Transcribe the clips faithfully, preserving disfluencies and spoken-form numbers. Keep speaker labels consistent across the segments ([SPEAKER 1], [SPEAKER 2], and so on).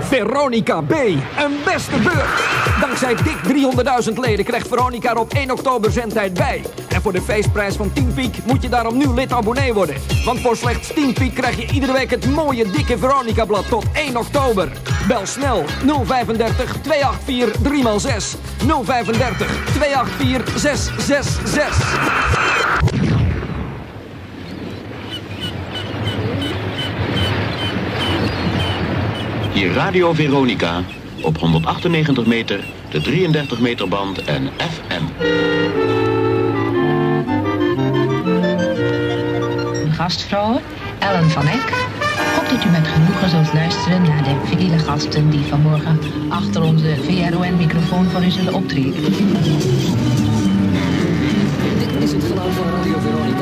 [SPEAKER 1] Veronica B, een beste beurt. Dankzij dik driehonderdduizend leden krijgt Veronica er op één oktober zendtijd bij. En voor de feestprijs van tien piek moet je daarom nu lid-abonnee worden. Want voor slechts tien piek krijg je iedere week het mooie dikke Veronica-blad tot één oktober. Bel snel nul vijfendertig tweehonderdvier drie maal zes. nul vijfendertig tweehonderdvier zes zes zes.
[SPEAKER 2] Hier Radio Veronica op honderdachtennegentig meter, de drieëndertig meter band en F M.
[SPEAKER 3] Gastvrouw Ellen van Eck. Hoop dat u met genoegen zult luisteren naar de vele gasten die vanmorgen achter onze V R O N-microfoon voor u zullen optreden.
[SPEAKER 1] Dit is het geluid van Radio Veronica.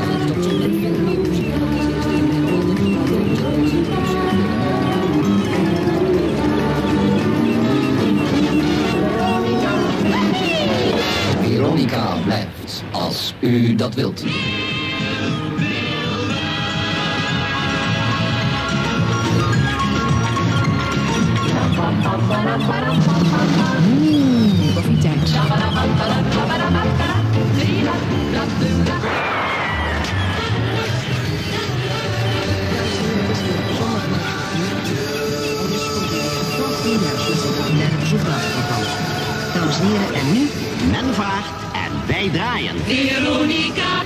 [SPEAKER 4] Veronica blijft, als u dat wilt.
[SPEAKER 3] Mmm, koffietijd.
[SPEAKER 5] Dames en heren, en nu, men vraagt en wij draaien.
[SPEAKER 6] Veronica.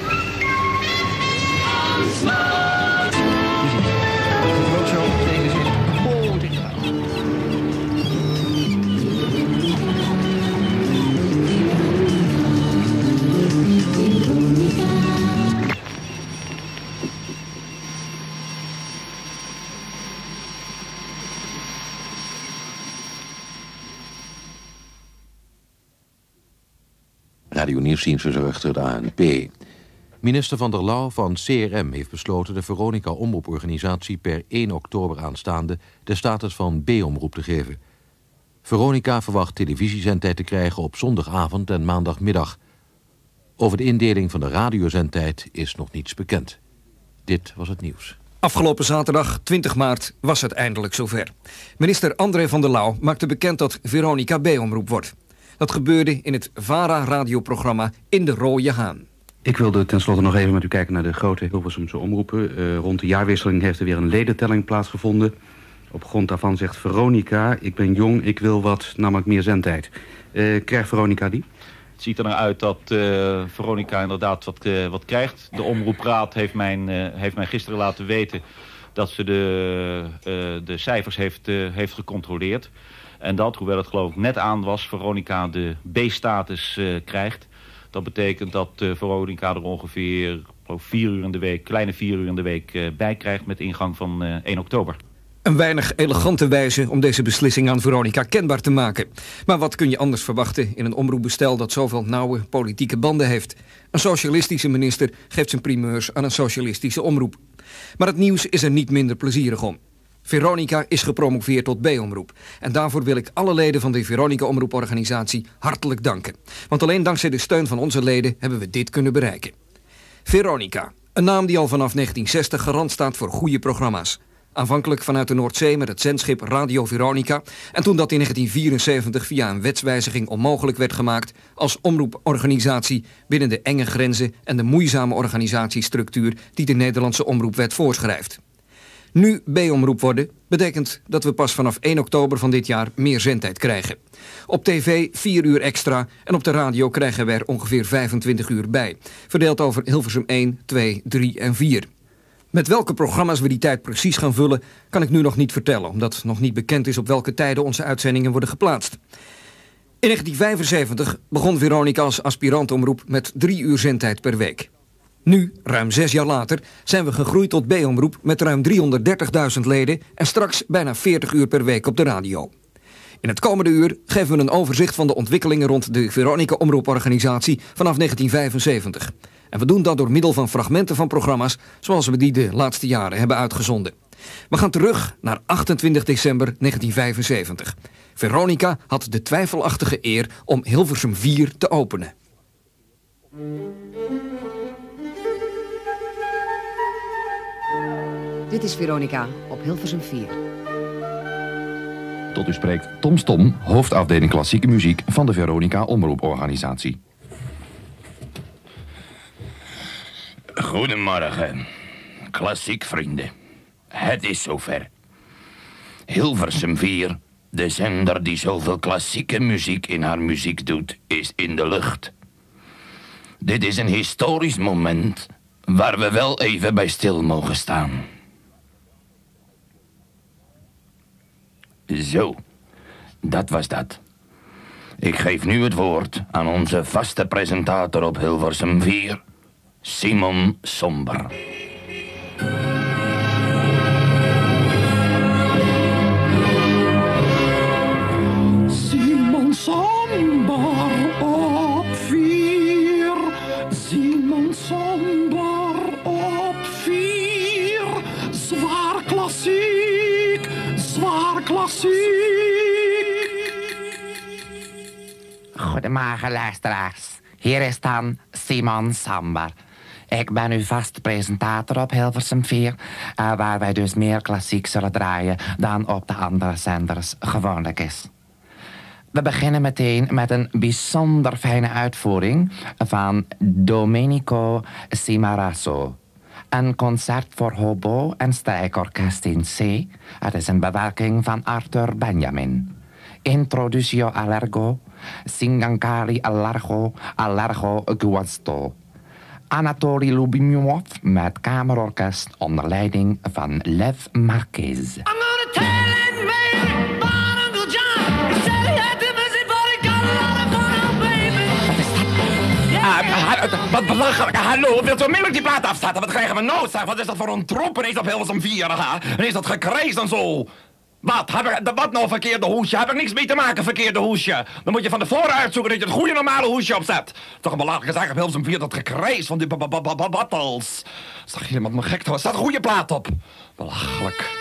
[SPEAKER 7] Radio Nieuwsdienst verzorgt door de A N P. Minister Van der Lauw van C R M heeft besloten de Veronica Omroeporganisatie per één oktober aanstaande de status van B-omroep te geven. Veronica verwacht televisiezendtijd te krijgen op zondagavond en maandagmiddag. Over de indeling van de radiozendtijd is nog niets bekend. Dit was het nieuws.
[SPEAKER 1] Afgelopen zaterdag, twintig maart, was het eindelijk zover. Minister André van der Lauw maakte bekend dat Veronica B-omroep wordt. Dat gebeurde in het VARA-radioprogramma In de Rode Haan.
[SPEAKER 8] Ik wilde tenslotte nog even met u kijken naar de grote Hilversumse omroepen. Uh, rond de jaarwisseling heeft er weer een ledentelling plaatsgevonden. Op grond daarvan zegt Veronica, ik ben jong, ik wil wat, namelijk meer zendtijd. Uh, krijgt Veronica die?
[SPEAKER 9] Het ziet er naar uit dat uh, Veronica inderdaad wat, uh, wat krijgt. De omroepraad heeft, mijn, uh, heeft mij gisteren laten weten dat ze de, uh, de cijfers heeft, uh, heeft gecontroleerd. En dat, hoewel het geloof ik net aan was, Veronica de B-status uh, krijgt. Dat betekent dat uh, Veronica er ongeveer geloof, vier uur in de week, kleine vier uur in de week uh, bij krijgt met ingang van uh, één oktober.
[SPEAKER 1] Een weinig elegante wijze om deze beslissing aan Veronica kenbaar te maken. Maar wat kun je anders verwachten in een omroepbestel dat zoveel nauwe politieke banden heeft? Een socialistische minister geeft zijn primeurs aan een socialistische omroep. Maar het nieuws is er niet minder plezierig om. Veronica is gepromoveerd tot B-omroep. En daarvoor wil ik alle leden van de Veronica-omroeporganisatie hartelijk danken. Want alleen dankzij de steun van onze leden hebben we dit kunnen bereiken. Veronica, een naam die al vanaf negentien zestig garant staat voor goede programma's. Aanvankelijk vanuit de Noordzee met het zendschip Radio Veronica. En toen dat in negentien vierenzeventig via een wetswijziging onmogelijk werd gemaakt als omroeporganisatie binnen de enge grenzen en de moeizame organisatiestructuur die de Nederlandse omroepwet voorschrijft. Nu B-omroep worden betekent dat we pas vanaf één oktober van dit jaar meer zendtijd krijgen. Op tv vier uur extra en op de radio krijgen we er ongeveer vijfentwintig uur bij. Verdeeld over Hilversum één, twee, drie en vier. Met welke programma's we die tijd precies gaan vullen kan ik nu nog niet vertellen, omdat nog niet bekend is op welke tijden onze uitzendingen worden geplaatst. In negentien vijfenzeventig begon Veronica als aspirantomroep met drie uur zendtijd per week. Nu, ruim zes jaar later, zijn we gegroeid tot B-omroep met ruim driehonderddertigduizend leden en straks bijna veertig uur per week op de radio. In het komende uur geven we een overzicht van de ontwikkelingen rond de Veronica Omroeporganisatie vanaf negentien vijfenzeventig. En we doen dat door middel van fragmenten van programma's zoals we die de laatste jaren hebben uitgezonden. We gaan terug naar achtentwintig december negentien vijfenzeventig. Veronica had de twijfelachtige eer om Hilversum vier te openen.
[SPEAKER 10] Dit is Veronica op Hilversum vier.
[SPEAKER 6] Tot u spreekt Tom Stom, hoofdafdeling klassieke muziek van de Veronica Omroeporganisatie.
[SPEAKER 10] Goedemorgen, klassiek vrienden. Het is zover. Hilversum vier, de zender die zoveel klassieke muziek in haar muziek doet, is in de lucht. Dit is een historisch moment waar we wel even bij stil mogen staan. Zo, dat was dat. Ik geef nu het woord aan onze vaste presentator op Hilversum vier, Simon Somber.
[SPEAKER 11] Simon Somber op vier. Simon Somber op vier. Zwaar klassiek, zwaar klassiek.
[SPEAKER 12] Goedemorgen luisteraars. Hier is dan Simon Somber. Ik ben uw vast presentator op Hilversum vier, uh, waar wij dus meer klassiek zullen draaien dan op de andere zenders gewoonlijk is. We beginnen meteen met een bijzonder fijne uitvoering van Domenico Cimaraso. Een concert voor hobo en strijkorkest in C. Het is een bewerking van Arthur Benjamin. Introducio allargo, Singankari allargo, allargo guasto. Anatoly Lubimov met kamerorkest onder leiding van Lev Marquez.
[SPEAKER 10] Wat belachelijk. Hallo, wilt u onmiddellijk die plaat afzetten? Wat krijgen we nou, zeg? Wat is dat voor een troep? Is dat Hilversum vier? En is dat gekrijs en zo? Wat? Heb ik, wat nou verkeerde hoesje? Heb ik niks mee te maken, verkeerde hoesje? Dan moet je van tevoren uitzoeken dat je het goede normale hoesje opzet. Toch een belachelijke zaak op Hilversum vier, dat gekrijs van die battles. Is toch helemaal me gek? Er staat een goede plaat op. Belachelijk.